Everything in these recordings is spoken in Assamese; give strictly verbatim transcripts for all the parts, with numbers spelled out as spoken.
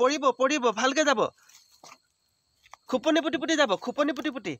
পৰিব পৰিব ভালকে যাব খুপনি পুটি পুটি যাব খুপনি পুটি পুটি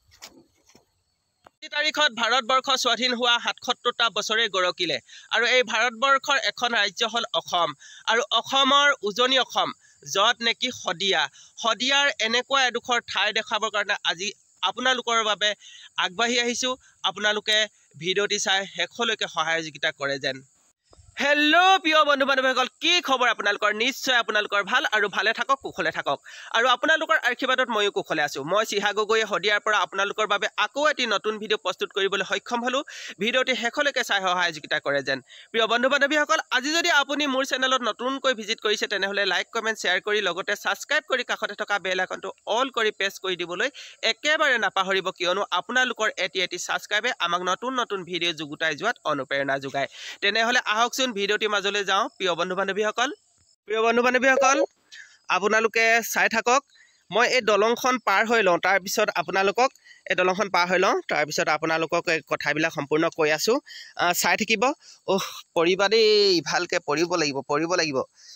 তাৰিখত ভাৰতবৰ্ষ স্বাধীন হোৱা সাতসত্তৰটা বছৰে গৰকিলে আৰু এই ভাৰতবৰ্ষৰ এখন ৰাজ্য হ'ল অসম আৰু অসমৰ উজনি অসম য'ত নেকি শদিয়া শদিয়াৰ এনেকুৱা এডোখৰ ঠাই দেখাবৰ কাৰণে আজি আপোনালোকৰ বাবে আগবাঢ়ি আহিছোঁ আপোনালোকে ভিডিঅ'টি চাই শেষলৈকে সহযোগিতা কৰে যেন হেল্ল' প্ৰিয় বন্ধু বান্ধৱীসকল কি খবৰ আপোনালোকৰ নিশ্চয় আপোনালোকৰ ভাল আৰু ভালে থাকক কুশলে থাকক আৰু আপোনালোকৰ আশীৰ্বাদত ময়ো কুশলে আছোঁ মই চিহা গগৈয়ে শদিয়াৰ পৰা আপোনালোকৰ বাবে আকৌ এটি নতুন ভিডিঅ' প্ৰস্তুত কৰিবলৈ সক্ষম হ'লোঁ ভিডিঅ'টি শেষলৈকে চাই সহযোগিতা কৰে যেন প্ৰিয় বন্ধু বান্ধৱীসকল আজি যদি আপুনি মোৰ চেনেলত নতুনকৈ ভিজিট কৰিছে তেনেহ'লে লাইক কমেণ্ট শ্বেয়াৰ কৰি লগতে ছাবস্ক্ৰাইব কৰি কাষতে থকা বেল আইকনটো অল কৰি প্ৰেছ কৰি দিবলৈ একেবাৰে নাপাহৰিব কিয়নো আপোনালোকৰ এটি এটি ছাবস্ক্ৰাইবে আমাক নতুন নতুন ভিডিঅ' যুগুতাই যোৱাত অনুপ্ৰেৰণা যোগায় তেনেহ'লে আহকচোন ভিডিঅ'টিৰ মাজলৈ যাওঁ প্ৰিয় বন্ধু বান্ধৱীসকল প্ৰিয় বন্ধু বান্ধৱীসকল আপোনালোকে চাই থাকক মই এই দলংখন পাৰ হৈ লওঁ তাৰপিছত আপোনালোকক এই দলংখন পাৰ হৈ লওঁ তাৰপিছত আপোনালোকক এই কথাবিলাক সম্পূৰ্ণ কৈ আছোঁ চাই থাকিব অহ পৰিবা দেই ভালকৈ পৰিব লাগিব পৰিব লাগিব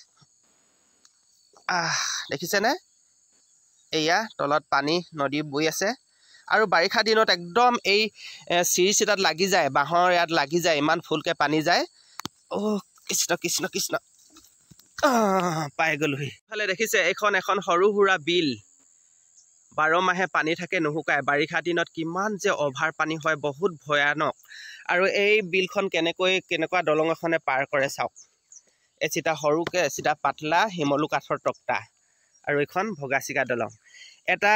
আহ দেখিছেনে এয়া তলত পানী নদী বৈ আছে আৰু বাৰিষা দিনত একদম এই চিৰি চিটাত লাগি যায় বাঁহৰ ইয়াত লাগি যায় ইমান ফুলকৈ পানী যায় অ' কৃষ্ণ কৃষ্ণ কৃষ্ণ পাই গ'লোহি ইফালে দেখিছে এইখন এখন সৰু সুৰা বিল বাৰ মাহে পানী থাকে নুশুকায় বাৰিষা দিনত কিমান যে অভাৰ পানী হয় বহুত ভয়ানক আৰু এই বিলখন কেনেকৈ কেনেকুৱা দলং এখনে পাৰ কৰে চাওক এচিটা সৰুকৈ এচিটা পাতলা শিমলু কাঠৰ তক্তা আৰু এইখন ভগাচিকা দলং এটা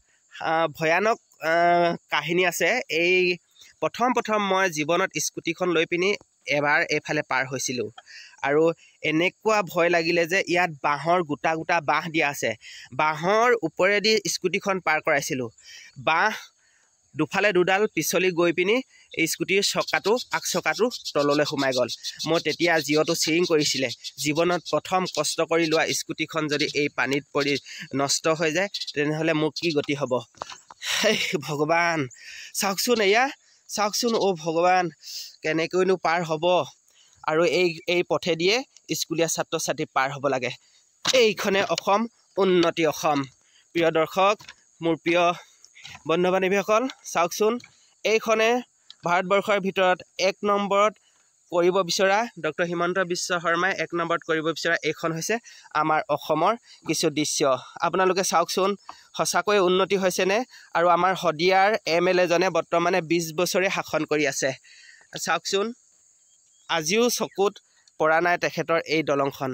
ভয়ানক কাহিনী আছে এই প্ৰথম প্ৰথম মই জীৱনত স্কুটিখন লৈ পিনি এবাৰ এইফালে পাৰ হৈছিলোঁ আৰু এনেকুৱা ভয় লাগিলে যে ইয়াত বাঁহৰ গোটা গোটা বাঁহ দিয়া আছে বাঁহৰ ওপৰেদি স্কুটিখন পাৰ কৰাইছিলোঁ বাঁহ দুফালে দুডাল পিছলি গৈ পিনি এই স্কুটিৰ চকাটো আগ চকাটো তললৈ সোমাই গ'ল মই তেতিয়া জিঅ'টো চিৰিং কৰিছিলে জীৱনত প্ৰথম কষ্ট কৰি লোৱা স্কুটিখন যদি এই পানীত পৰি নষ্ট হৈ যায় তেনেহ'লে মোৰ কি গতি হ'ব হেই ভগৱান চাওকচোন এয়া চাওকচোন অ' ভগৱান কেনেকৈনো পাৰ হ'ব আৰু এই এই পথেদিয়ে স্কুলীয়া ছাত্ৰ ছাত্ৰী পাৰ হ'ব লাগে এইখনে অসম উন্নতি অসম প্ৰিয় দৰ্শক মোৰ প্ৰিয় বন্ধু বান্ধৱীসকল চাওকচোন এইখনে ভাৰতবৰ্ষৰ ভিতৰত এক নম্বৰত কৰিব বিচৰা ডক্টৰ হিমন্ত বিশ্ব শৰ্মাই এক নম্বৰত কৰিব বিচৰা এইখন হৈছে আমাৰ অসমৰ কিছু দৃশ্য আপোনালোকে চাওকচোন সঁচাকৈ উন্নতি হৈছেনে আৰু আমাৰ শদিয়াৰ এম এল এজনে বৰ্তমানে বিছ বছৰে শাসন কৰি আছে চাওকচোন আজিও চকুত পৰা নাই তেখেতৰ এই দলংখন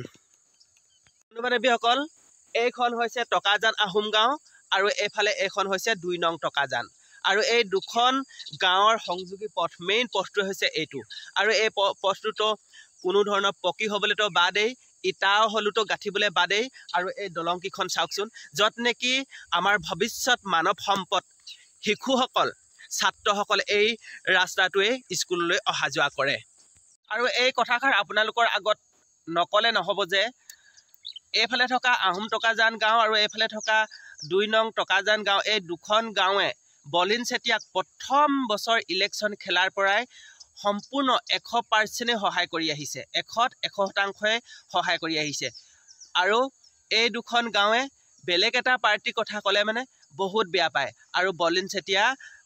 বন্ধু বান্ধৱীসকল এইখন হৈছে টকাজান আহোম গাঁও আৰু এইফালে এইখন হৈছে দুই নং টকাজান আৰু এই দুখন গাঁৱৰ সংযোগী পথ মেইন পথটো হৈছে এইটো আৰু এই পথটোতো কোনো ধৰণৰ পকী হ'বলৈতো বাদেই ইটাও হ'লেতো গাঁঠিবলৈ বাদেই আৰু এই দলংকেইখন চাওকচোন য'ত নেকি আমাৰ ভৱিষ্যত মানৱ সম্পদ শিশুসকল ছাত্ৰসকল এই ৰাস্তাটোৱে স্কুললৈ অহা যোৱা কৰে আৰু এই কথাষাৰ আপোনালোকৰ আগত নকলে নহ'ব যে এইফালে থকা আহোম টকাজান গাঁও আৰু এইফালে থকা দুই নং টকাজান গাঁও এই দুখন গাঁৱে বলিন চেতিয়াক প্ৰথম বছৰ ইলেকশ্যন খেলাৰ পৰাই সম্পূৰ্ণ এশ পাৰ্চেণ্টে সহায় কৰি আহিছে এশত এশ শতাংশই সহায় কৰি আহিছে আৰু এই দুখন গাঁৱে বেলেগ এটা পাৰ্টিৰ কথা ক'লে মানে বহুত বেয়া পায় আৰু বলিন চেতিয়া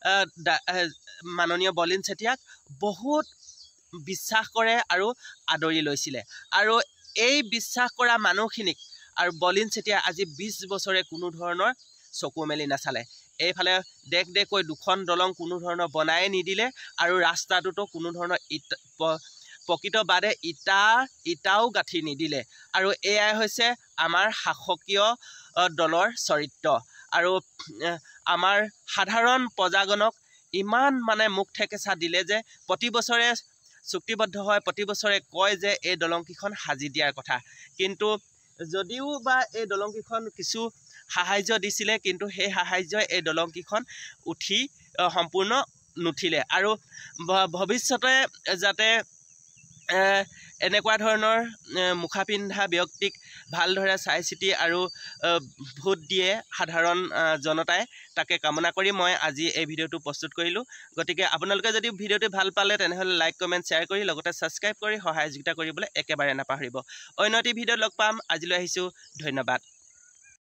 মাননীয় বলিন চেতিয়াক বহুত বিশ্বাস কৰে আৰু আদৰি লৈছিলে আৰু এই বিশ্বাস কৰা মানুহখিনিক আৰু বলিন চেতিয়া আজি বিছ বছৰে কোনো ধৰণৰ চকু মেলি নাচালে এইফালে দেখ দেখকৈ দুখন দলং কোনো ধৰণৰ বনাই নিদিলে আৰু ৰাস্তাটোতো কোনো ধৰণৰ ইটা প্ৰকৃত বাদে ইটা ইটাও গাঁঠি নিদিলে আৰু এয়াই হৈছে আমাৰ শাসকীয় দলৰ চৰিত্ৰ আৰু আমাৰ সাধাৰণ প্ৰজাজনক ইমান মানে মুখ ঠেকেচা দিলে যে প্ৰতি বছৰে চুক্তিবদ্ধ হয় প্ৰতি বছৰে কয় যে এই দলংকেইখন সাজি দিয়াৰ কথা কিন্তু যদিও বা এই দলংকেইখন কিছু সাহায্য দিছিলে কিন্তু সেই সাহায্যই এই দলংকেইখন উঠি সম্পূৰ্ণ নুঠিলে আৰু ভৱিষ্যতে যাতে এনেকুৱা ধৰণৰ মুখা পিন্ধা ব্যক্তিক ভালদৰে চাই চিতি আৰু ভোট দিয়ে সাধাৰণ জনতাই, তাকে কামনা কৰি মই আজি এই ভিডিঅ'টো প্ৰস্তুত কৰিলোঁ। গতিকে আপোনালোকে যদি ভিডিঅ'টো ভাল পালে তেনেহ'লে লাইক কমেণ্ট শ্বেয়াৰ কৰি লগতে ছাবস্ক্ৰাইব কৰি সহযোগিতা কৰিবলৈ একেবাৰে নাপাহৰিব। অন্য এটি ভিডিঅ'ত লগ পাম। আজিলৈ আহিছোঁ, ধন্যবাদ।